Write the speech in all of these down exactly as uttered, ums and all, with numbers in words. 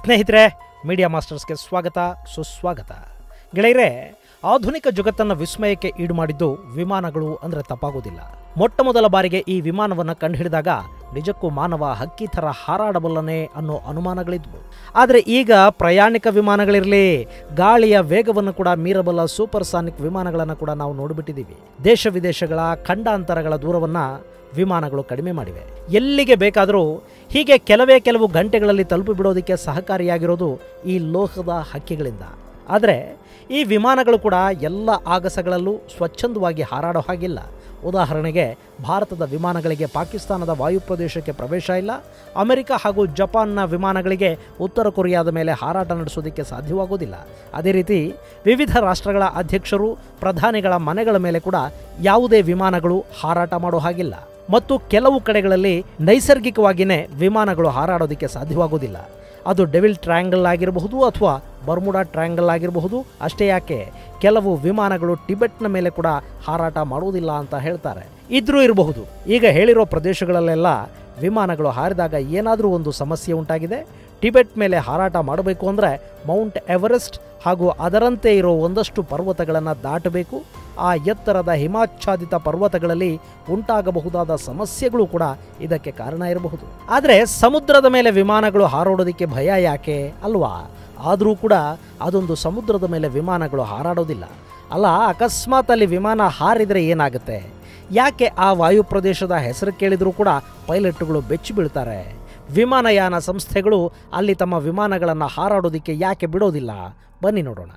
ಸ್ನೇಹಿತರೆ, ಮೀಡಿಯಾ ಮಾಸ್ಟರ್ಸ್ಗೆ ಸ್ವಾಗತ ಸುಸ್ವಾಗತ. ಗೆಳೆಯರೇ, ಆಧುನಿಕ ಜಗತ್ತನ್ನು ವಿಸ್ಮಯಕ್ಕೆ ಈಡು ಮಾಡಿದ್ದು ವಿಮಾನಗಳು ಅಂದರೆ ತಪ್ಪಾಗೋದಿಲ್ಲ. ಮೊಟ್ಟ ಮೊದಲ ಬಾರಿಗೆ ಈ ವಿಮಾನವನ್ನು ಕಂಡುಹಿಡಿದಾಗ ನಿಜಕ್ಕೂ ಮಾನವ ಹಕ್ಕಿ ಥರ ಹಾರಾಡಬಲ್ಲನೆ ಅನ್ನೋ ಅನುಮಾನಗಳಿದ್ವು. ಆದರೆ ಈಗ ಪ್ರಯಾಣಿಕ ವಿಮಾನಗಳಿರಲಿ, ಗಾಳಿಯ ವೇಗವನ್ನು ಕೂಡ ಮೀರಬಲ್ಲ ಸೂಪರ್ ಸಾನಿಕ್ ವಿಮಾನಗಳನ್ನು ಕೂಡ ನಾವು ನೋಡಿಬಿಟ್ಟಿದ್ದೀವಿ. ದೇಶ ವಿದೇಶಗಳ ಖಂಡಾಂತರಗಳ ದೂರವನ್ನು ವಿಮಾನಗಳು ಕಡಿಮೆ ಮಾಡಿವೆ. ಎಲ್ಲಿಗೆ ಬೇಕಾದರೂ ಹೀಗೆ ಕೆಲವೇ ಕೆಲವು ಗಂಟೆಗಳಲ್ಲಿ ತಲುಪಿಬಿಡೋದಕ್ಕೆ ಸಹಕಾರಿಯಾಗಿರೋದು ಈ ಲೋಹದ ಹಕ್ಕಿಗಳಿಂದ. ಆದರೆ ಈ ವಿಮಾನಗಳು ಕೂಡ ಎಲ್ಲ ಆಗಸಗಳಲ್ಲೂ ಸ್ವಚ್ಛಂದವಾಗಿ ಹಾರಾಡೋ ಹಾಗಿಲ್ಲ. ಉದಾಹರಣೆಗೆ, ಭಾರತದ ವಿಮಾನಗಳಿಗೆ ಪಾಕಿಸ್ತಾನದ ವಾಯುಪ್ರದೇಶಕ್ಕೆ ಪ್ರವೇಶ ಇಲ್ಲ. ಅಮೆರಿಕ ಹಾಗೂ ಜಪಾನ್ನ ವಿಮಾನಗಳಿಗೆ ಉತ್ತರ ಕೊರಿಯಾದ ಮೇಲೆ ಹಾರಾಟ ನಡೆಸೋದಕ್ಕೆ ಸಾಧ್ಯವಾಗೋದಿಲ್ಲ. ಅದೇ ರೀತಿ ವಿವಿಧ ರಾಷ್ಟ್ರಗಳ ಅಧ್ಯಕ್ಷರು, ಪ್ರಧಾನಿಗಳ ಮನೆಗಳ ಮೇಲೆ ಕೂಡ ಯಾವುದೇ ವಿಮಾನಗಳು ಹಾರಾಟ ಮಾಡೋ ಹಾಗಿಲ್ಲ. ಮತ್ತು ಕೆಲವು ಕಡೆಗಳಲ್ಲಿ ನೈಸರ್ಗಿಕವಾಗಿಯೇ ವಿಮಾನಗಳು ಹಾರಾಡೋದಕ್ಕೆ ಸಾಧ್ಯವಾಗೋದಿಲ್ಲ. ಅದು ಡೆವಿಲ್ ಟ್ರಯಾಂಗಲ್ ಆಗಿರಬಹುದು ಅಥವಾ ಬರ್ಮುಡಾ ಟ್ರಯಾಂಗಲ್ ಆಗಿರಬಹುದು. ಅಷ್ಟೇ ಯಾಕೆ, ಕೆಲವು ವಿಮಾನಗಳು ಟಿಬೆಟ್ನ ಮೇಲೆ ಕೂಡ ಹಾರಾಟ ಮಾಡುವುದಿಲ್ಲ ಅಂತ ಹೇಳ್ತಾರೆ. ಇದ್ರೂ ಇರಬಹುದು. ಈಗ ಹೇಳಿರೋ ಪ್ರದೇಶಗಳಲ್ಲೆಲ್ಲ ವಿಮಾನಗಳು ಹಾರಿದಾಗ ಏನಾದರೂ ಒಂದು ಸಮಸ್ಯೆ ಉಂಟಾಗಿದೆ. ಟಿಬೆಟ್ ಮೇಲೆ ಹಾರಾಟ ಮಾಡಬೇಕು ಅಂದರೆ ಮೌಂಟ್ ಎವರೆಸ್ಟ್ ಹಾಗೂ ಅದರಂತೆ ಇರೋ ಒಂದಷ್ಟು ಪರ್ವತಗಳನ್ನು ದಾಟಬೇಕು. ಆ ಎತ್ತರದ ಹಿಮಾಚ್ಛಾದಿತ ಪರ್ವತಗಳಲ್ಲಿ ಉಂಟಾಗಬಹುದಾದ ಸಮಸ್ಯೆಗಳು ಕೂಡ ಇದಕ್ಕೆ ಕಾರಣ ಇರಬಹುದು. ಆದರೆ ಸಮುದ್ರದ ಮೇಲೆ ವಿಮಾನಗಳು ಹಾರಾಡೋದಕ್ಕೆ ಭಯ ಯಾಕೆ ಅಲ್ವಾ? ಆದರೂ ಕೂಡ ಅದೊಂದು ಸಮುದ್ರದ ಮೇಲೆ ವಿಮಾನಗಳು ಹಾರಾಡೋದಿಲ್ಲ ಅಲ್ಲ. ಅಕಸ್ಮಾತ್ ಅಲ್ಲಿ ವಿಮಾನ ಹಾರಿದರೆ ಏನಾಗುತ್ತೆ? ಯಾಕೆ ಆ ವಾಯುಪ್ರದೇಶದ ಹೆಸರು ಕೇಳಿದರೂ ಕೂಡ ಪೈಲಟ್ಗಳು ಬೆಚ್ಚಿ ಬೀಳ್ತಾರೆ? ವಿಮಾನಯಾನ ಸಂಸ್ಥೆಗಳು ಅಲ್ಲಿ ತಮ್ಮ ವಿಮಾನಗಳನ್ನು ಹಾರಾಡೋದಕ್ಕೆ ಯಾಕೆ ಬಿಡೋದಿಲ್ಲ? ಬನ್ನಿ ನೋಡೋಣ.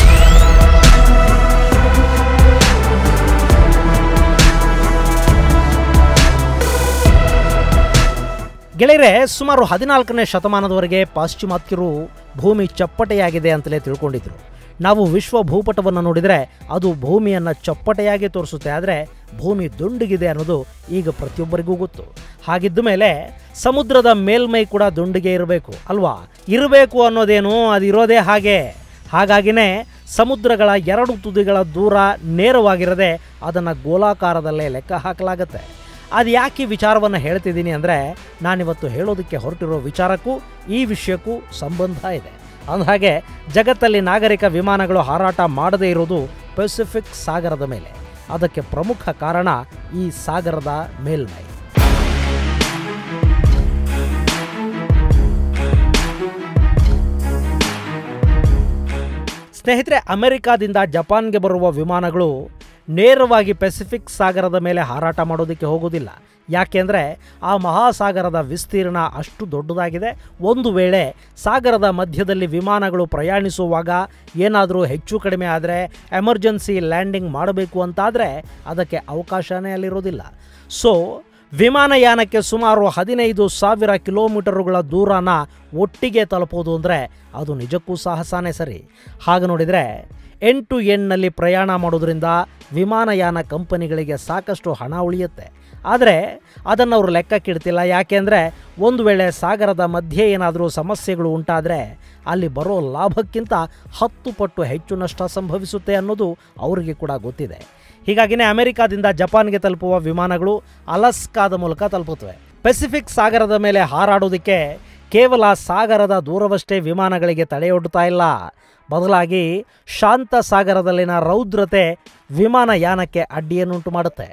ಗೆಳೆಯರೆ, ಸುಮಾರು ಹದಿನಾಲ್ಕನೇ ಶತಮಾನದವರೆಗೆ ಪಾಶ್ಚಿಮಾತ್ಯರು ಭೂಮಿ ಚಪ್ಪಟೆಯಾಗಿದೆ ಅಂತಲೇ ತಿಳ್ಕೊಂಡಿದ್ರು. ನಾವು ವಿಶ್ವ ಭೂಪಟವನ್ನು ನೋಡಿದರೆ ಅದು ಭೂಮಿಯನ್ನು ಚಪ್ಪಟೆಯಾಗಿ ತೋರಿಸುತ್ತೆ. ಆದರೆ ಭೂಮಿ ದುಂಡಗಿದೆ ಅನ್ನೋದು ಈಗ ಪ್ರತಿಯೊಬ್ಬರಿಗೂ ಗೊತ್ತು. ಹಾಗಿದ್ದ ಮೇಲೆ ಸಮುದ್ರದ ಮೇಲ್ಮೈ ಕೂಡ ದುಂಡಿಗೆ ಇರಬೇಕು ಅಲ್ವಾ? ಇರಬೇಕು ಅನ್ನೋದೇನು, ಅದಿರೋದೇ ಹಾಗೆ. ಹಾಗಾಗಿನೇ ಸಮುದ್ರಗಳ ಎರಡು ತುದಿಗಳ ದೂರ ನೇರವಾಗಿರದೆ ಅದನ್ನು ಗೋಲಾಕಾರದಲ್ಲೇ ಲೆಕ್ಕ ಹಾಕಲಾಗತ್ತೆ. ಅದು ಯಾಕೆ ಈ ವಿಚಾರವನ್ನು ಹೇಳ್ತಿದ್ದೀನಿ ಅಂದರೆ, ನಾನಿವತ್ತು ಹೇಳೋದಕ್ಕೆ ಹೊರಟಿರೋ ವಿಚಾರಕ್ಕೂ ಈ ವಿಷಯಕ್ಕೂ ಸಂಬಂಧ ಇದೆ. ಅಂದಹಾಗೆ ಜಗತ್ತಲ್ಲಿ ನಾಗರಿಕ ವಿಮಾನಗಳು ಹಾರಾಟ ಮಾಡದೇ ಇರೋದು ಪೆಸಿಫಿಕ್ ಸಾಗರದ ಮೇಲೆ. ಅದಕ್ಕೆ ಪ್ರಮುಖ ಕಾರಣ ಈ ಸಾಗರದ ಮೇಲ್ಮೈ. ಸ್ನೇಹಿತರೆ, ಅಮೆರಿಕಾದಿಂದ ಜಪಾನ್ಗೆ ಬರುವ ವಿಮಾನಗಳು ನೇರವಾಗಿ ಪೆಸಿಫಿಕ್ ಸಾಗರದ ಮೇಲೆ ಹಾರಾಟ ಮಾಡೋದಕ್ಕೆ ಹೋಗೋದಿಲ್ಲ. ಯಾಕೆಂದರೆ ಆ ಮಹಾಸಾಗರದ ವಿಸ್ತೀರ್ಣ ಅಷ್ಟು ದೊಡ್ಡದಾಗಿದೆ. ಒಂದು ವೇಳೆ ಸಾಗರದ ಮಧ್ಯದಲ್ಲಿ ವಿಮಾನಗಳು ಪ್ರಯಾಣಿಸುವಾಗ ಏನಾದರೂ ಹೆಚ್ಚು ಕಡಿಮೆ ಆದರೆ, ಎಮರ್ಜೆನ್ಸಿ ಲ್ಯಾಂಡಿಂಗ್ ಮಾಡಬೇಕು ಅಂತಾದರೆ ಅದಕ್ಕೆ ಅವಕಾಶನೇ ಅಲ್ಲಿರೋದಿಲ್ಲ. ಸೊ ವಿಮಾನಯಾನಕ್ಕೆ ಸುಮಾರು ಹದಿನೈದು ಸಾವಿರ ಕಿಲೋಮೀಟರುಗಳ ದೂರನ ಒಟ್ಟಿಗೆ ತಲುಪೋದು ಅಂದರೆ ಅದು ನಿಜಕ್ಕೂ ಸಾಹಸನೇ ಸರಿ. ಹಾಗೆ ನೋಡಿದರೆ ಎಂಡ್ ಟು ಎಂಡ್ನಲ್ಲಿ ಪ್ರಯಾಣ ಮಾಡೋದ್ರಿಂದ ವಿಮಾನಯಾನ ಕಂಪನಿಗಳಿಗೆ ಸಾಕಷ್ಟು ಹಣ ಉಳಿಯುತ್ತೆ. ಆದರೆ ಅದನ್ನು ಅವರು ಲೆಕ್ಕಕ್ಕಿಡ್ತಿಲ್ಲ. ಯಾಕೆಂದರೆ ಒಂದು ವೇಳೆ ಸಾಗರದ ಮಧ್ಯೆ ಏನಾದರೂ ಸಮಸ್ಯೆಗಳು ಉಂಟಾದರೆ ಅಲ್ಲಿ ಬರೋ ಲಾಭಕ್ಕಿಂತ ಹತ್ತು ಪಟ್ಟು ಹೆಚ್ಚು ನಷ್ಟ ಸಂಭವಿಸುತ್ತೆ ಅನ್ನೋದು ಅವರಿಗೆ ಕೂಡ ಗೊತ್ತಿದೆ. ಹೀಗಾಗಿನೇ ಅಮೆರಿಕಾದಿಂದ ಜಪಾನ್ಗೆ ತಲುಪುವ ವಿಮಾನಗಳು ಅಲಸ್ಕಾದ ಮೂಲಕ ತಲುಪುತ್ತವೆ. ಪೆಸಿಫಿಕ್ ಸಾಗರದ ಮೇಲೆ ಹಾರಾಡೋದಕ್ಕೆ ಕೇವಲ ಸಾಗರದ ದೂರವಷ್ಟೇ ವಿಮಾನಗಳಿಗೆ ತಡೆಯೊಡ್ಡುತ್ತಾ ಇಲ್ಲ. ಬದಲಾಗಿ ಶಾಂತ ಸಾಗರದಲ್ಲಿನ ರೌದ್ರತೆ ವಿಮಾನಯಾನಕ್ಕೆ ಅಡ್ಡಿಯನ್ನುಂಟು ಮಾಡುತ್ತೆ.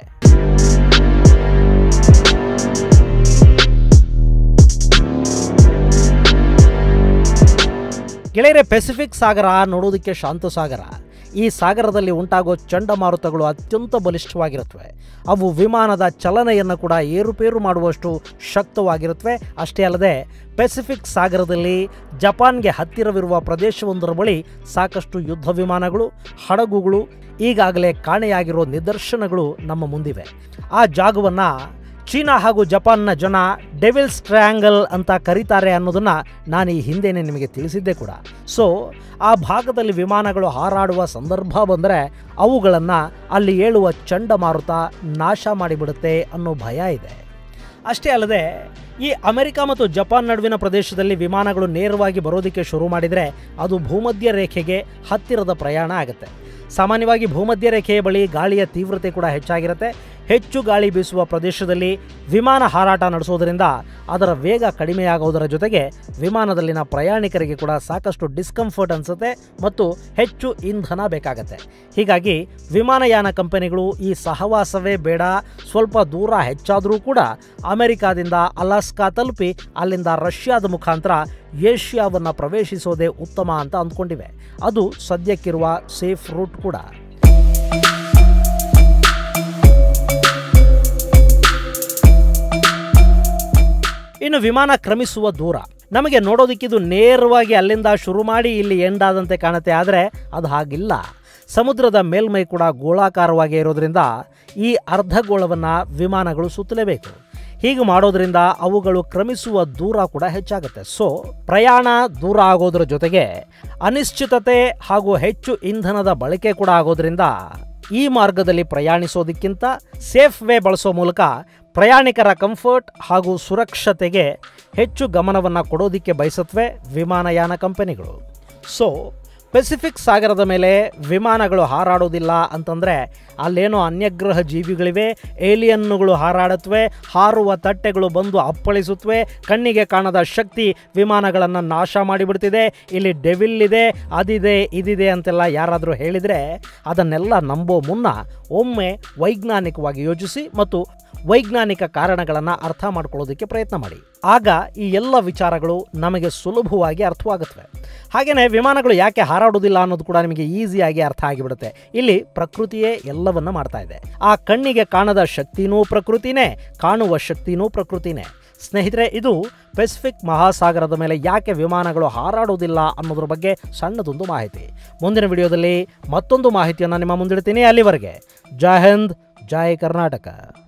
ಗೆಳೆಯರೆ, ಪೆಸಿಫಿಕ್ ಸಾಗರ ನೋಡೋದಕ್ಕೆ ಶಾಂತ ಸಾಗರ. ಈ ಸಾಗರದಲ್ಲಿ ಉಂಟಾಗೋ ಚಂಡಮಾರುತಗಳು ಅತ್ಯಂತ ಬಲಿಷ್ಠವಾಗಿರುತ್ತವೆ. ಅವು ವಿಮಾನದ ಚಲನೆಯನ್ನು ಕೂಡ ಏರುಪೇರು ಮಾಡುವಷ್ಟು ಶಕ್ತವಾಗಿರುತ್ತವೆ. ಅಷ್ಟೇ ಅಲ್ಲದೆ ಪೆಸಿಫಿಕ್ ಸಾಗರದಲ್ಲಿ ಜಪಾನ್ಗೆ ಹತ್ತಿರವಿರುವ ಪ್ರದೇಶವೊಂದರ ಬಳಿ ಸಾಕಷ್ಟು ಯುದ್ಧ ವಿಮಾನಗಳು, ಹಡಗುಗಳು ಈಗಾಗಲೇ ಕಾಣೆಯಾಗಿರೋ ನಿದರ್ಶನಗಳು ನಮ್ಮ ಮುಂದಿವೆ. ಆ ಜಾಗವನ್ನು ಚೀನಾ ಹಾಗೂ ಜಪಾನ್ನ ಜನ ಡೆವಿಲ್ಸ್ ಟ್ರಯಾಂಗಲ್ ಅಂತ ಕರೀತಾರೆ ಅನ್ನೋದನ್ನು ನಾನು ಈ ಹಿಂದೆನೇ ನಿಮಗೆ ತಿಳಿಸಿದ್ದೆ ಕೂಡ. ಸೊ ಆ ಭಾಗದಲ್ಲಿ ವಿಮಾನಗಳು ಹಾರಾಡುವ ಸಂದರ್ಭ ಬಂದರೆ ಅವುಗಳನ್ನು ಅಲ್ಲಿ ಏಳುವ ಚಂಡಮಾರುತ ನಾಶ ಮಾಡಿಬಿಡುತ್ತೆ ಅನ್ನೋ ಭಯ ಇದೆ. ಅಷ್ಟೇ ಅಲ್ಲದೆ ಈ ಅಮೆರಿಕ ಮತ್ತು ಜಪಾನ್ ನಡುವಿನ ಪ್ರದೇಶದಲ್ಲಿ ವಿಮಾನಗಳು ನೇರವಾಗಿ ಬರೋದಕ್ಕೆ ಶುರು ಮಾಡಿದರೆ ಅದು ಭೂಮಧ್ಯ ರೇಖೆಗೆ ಹತ್ತಿರದ ಪ್ರಯಾಣ ಆಗುತ್ತೆ. ಸಾಮಾನ್ಯವಾಗಿ ಭೂಮಧ್ಯ ರೇಖೆಯ ಬಳಿ ಗಾಳಿಯ ತೀವ್ರತೆ ಕೂಡ ಹೆಚ್ಚಾಗಿರುತ್ತೆ. ಹೆಚ್ಚು ಗಾಳಿ ಬೀಸುವ ಪ್ರದೇಶದಲ್ಲಿ ವಿಮಾನ ಹಾರಾಟ ನಡೆಸೋದರಿಂದ ಅದರ ವೇಗ ಕಡಿಮೆಯಾಗುವುದರ ಜೊತೆಗೆ ವಿಮಾನದಲ್ಲಿನ ಪ್ರಯಾಣಿಕರಿಗೆ ಕೂಡ ಸಾಕಷ್ಟು ಡಿಸ್ಕಂಫರ್ಟ್ ಅನಿಸುತ್ತೆ ಮತ್ತು ಹೆಚ್ಚು ಇಂಧನ ಬೇಕಾಗತ್ತೆ. ಹೀಗಾಗಿ ವಿಮಾನಯಾನ ಕಂಪನಿಗಳು ಈ ಸಹವಾಸವೇ ಬೇಡ, ಸ್ವಲ್ಪ ದೂರ ಹೆಚ್ಚಾದರೂ ಕೂಡ ಅಮೆರಿಕಾದಿಂದ ಅಲಾಸ್ಕಾ ತಲುಪಿ ಅಲ್ಲಿಂದ ರಷ್ಯಾದ ಮುಖಾಂತರ ಏಷ್ಯಾವನ್ನು ಪ್ರವೇಶಿಸೋದೇ ಉತ್ತಮ ಅಂತ ಅಂದ್ಕೊಂಡಿವೆ. ಅದು ಸದ್ಯಕ್ಕಿರುವ ಸೇಫ್ ರೂಟ್ ಕೂಡ. ಇನ್ನು ವಿಮಾನ ಕ್ರಮಿಸುವ ದೂರ ನಮಗೆ ನೋಡೋದಕ್ಕಿದು ನೇರವಾಗಿ ಅಲ್ಲಿಂದ ಶುರು ಮಾಡಿ ಇಲ್ಲಿ ಎಂಡ್ ಆದಂತೆ ಕಾಣುತ್ತೆ, ಆದರೆ ಅದು ಹಾಗಿಲ್ಲ. ಸಮುದ್ರದ ಮೇಲ್ಮೈ ಕೂಡ ಗೋಳಾಕಾರವಾಗಿ ಇರೋದ್ರಿಂದ ಈ ಅರ್ಧಗೋಳವನ್ನು ವಿಮಾನಗಳು ಸುತ್ತಲೇಬೇಕು. ಹೀಗೆ ಮಾಡೋದ್ರಿಂದ ಅವುಗಳು ಕ್ರಮಿಸುವ ದೂರ ಕೂಡ ಹೆಚ್ಚಾಗುತ್ತೆ. ಸೊ ಪ್ರಯಾಣ ದೂರ ಆಗೋದ್ರ ಜೊತೆಗೆ ಅನಿಶ್ಚಿತತೆ ಹಾಗೂ ಹೆಚ್ಚು ಇಂಧನದ ಬಳಕೆ ಕೂಡ ಆಗೋದ್ರಿಂದ ಈ ಮಾರ್ಗದಲ್ಲಿ ಪ್ರಯಾಣಿಸೋದಕ್ಕಿಂತ ಸೇಫ್ ವೇ ಬಳಸೋ ಮೂಲಕ ಪ್ರಯಾಣಿಕರ ಕಂಫರ್ಟ್ ಹಾಗೂ ಸುರಕ್ಷತೆಗೆ ಹೆಚ್ಚು ಗಮನವನ್ನು ಕೊಡೋದಕ್ಕೆ ಬಯಸುತ್ತವೆ ವಿಮಾನಯಾನ ಕಂಪನಿಗಳು. ಸೊ ಪೆಸಿಫಿಕ್ ಸಾಗರದ ಮೇಲೆ ವಿಮಾನಗಳು ಹಾರಾಡೋದಿಲ್ಲ ಅಂತಂದರೆ ಅಲ್ಲೇನೋ ಅನ್ಯಗ್ರಹ ಜೀವಿಗಳಿವೆ, ಏಲಿಯನ್ನುಗಳು ಹಾರಾಡುತ್ತವೆ, ಹಾರುವ ತಟ್ಟೆಗಳು ಬಂದು ಅಪ್ಪಳಿಸುತ್ತವೆ, ಕಣ್ಣಿಗೆ ಕಾಣದ ಶಕ್ತಿ ವಿಮಾನಗಳನ್ನು ನಾಶ ಮಾಡಿಬಿಡ್ತಿದೆ, ಇಲ್ಲಿ ಡೆವಿಲ್ ಇದೆ, ಅದಿದೆ, ಇದಿದೆ ಅಂತೆಲ್ಲ ಯಾರಾದರೂ ಹೇಳಿದರೆ ಅದನ್ನೆಲ್ಲ ನಂಬೋ ಮುನ್ನ ಒಮ್ಮೆ ವೈಜ್ಞಾನಿಕವಾಗಿ ಯೋಚಿಸಿ ಮತ್ತು ವೈಜ್ಞಾನಿಕ ಕಾರಣಗಳನ್ನು ಅರ್ಥ ಮಾಡ್ಕೊಳ್ಳೋದಕ್ಕೆ ಪ್ರಯತ್ನ ಮಾಡಿ. ಆಗ ಈ ಎಲ್ಲ ವಿಚಾರಗಳು ನಮಗೆ ಸುಲಭವಾಗಿ ಅರ್ಥವಾಗುತ್ತವೆ. ಹಾಗೆಯೇ ವಿಮಾನಗಳು ಯಾಕೆ ಹಾರಾಡೋದಿಲ್ಲ ಅನ್ನೋದು ಕೂಡ ನಿಮಗೆ ಈಸಿಯಾಗಿ ಅರ್ಥ ಆಗಿಬಿಡುತ್ತೆ. ಇಲ್ಲಿ ಪ್ರಕೃತಿಯೇ ಎಲ್ಲವನ್ನ ಮಾಡ್ತಾ ಇದೆ. ಆ ಕಣ್ಣಿಗೆ ಕಾಣದ ಶಕ್ತಿನೂ ಪ್ರಕೃತಿನೇ, ಕಾಣುವ ಶಕ್ತಿನೂ ಪ್ರಕೃತಿನೇ. ಸ್ನೇಹಿತರೆ, ಇದು ಪೆಸಿಫಿಕ್ ಮಹಾಸಾಗರದ ಮೇಲೆ ಯಾಕೆ ವಿಮಾನಗಳು ಹಾರಾಡೋದಿಲ್ಲ ಅನ್ನೋದ್ರ ಬಗ್ಗೆ ಸಣ್ಣದೊಂದು ಮಾಹಿತಿ. ಮುಂದಿನ ವಿಡಿಯೋದಲ್ಲಿ ಮತ್ತೊಂದು ಮಾಹಿತಿಯನ್ನು ನಿಮ್ಮ ಮುಂದಿಡ್ತೀನಿ. ಅಲ್ಲಿವರೆಗೆ ಜೈ ಹಿಂದ್, ಜೈ ಕರ್ನಾಟಕ.